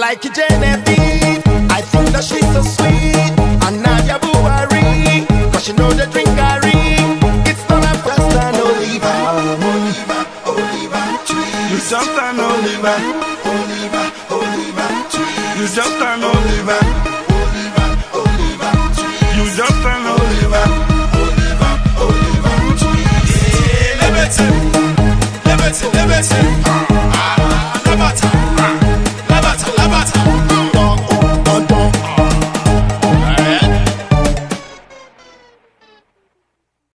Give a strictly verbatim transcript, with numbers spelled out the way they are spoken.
like Genevieve, I think that she's so sweet. And Nadia Buhari, cause she know the drink Gary. It's not a first and Oliver, Oliver, Oliver tree. You just an Oliver, Oliver, Oliver tree. You just an Oliver.